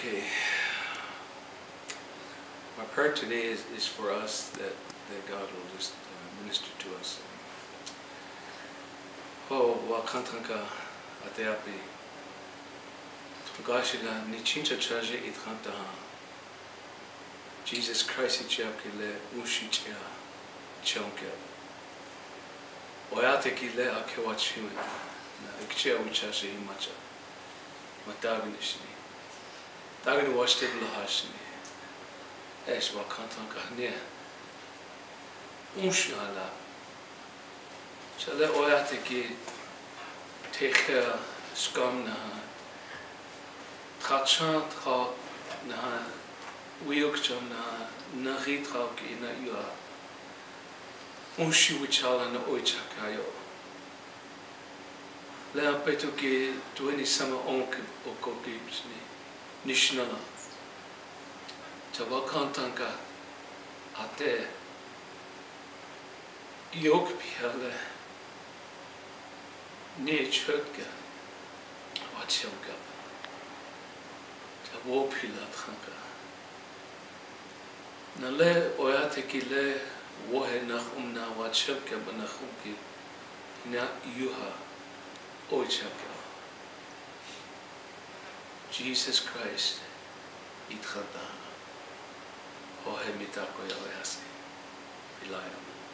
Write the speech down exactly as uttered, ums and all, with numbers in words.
Okay. My prayer today is, is for us that, that God will just uh, minister to us. Oh, wakantanka ateapi. Gashiga ni chincha charge itkantaha. Jesus Christ ichiapki le ushichia chonke. Oyate ki le akewachime. Na ikchia uchashi imacha. Matagnishni. Dagni washted lahashni. Esh wakantanka ne. Unshala. Chale oyate ki tekha skamna. Trachan tra na wiokcham na naritra ki na yua. Unshi wichala na oichakayo. Le apeto ki tueni sama onke okokipsni nishnala. Chawakantanka ate yok piale ne chötka wachilka. Wopila tranka. Na le oyate ki le wohe nach umna wachilka banachumki na yuha oichaka. Jesus Christ itrata. Ohe mitako ya oyasi. Ilayam.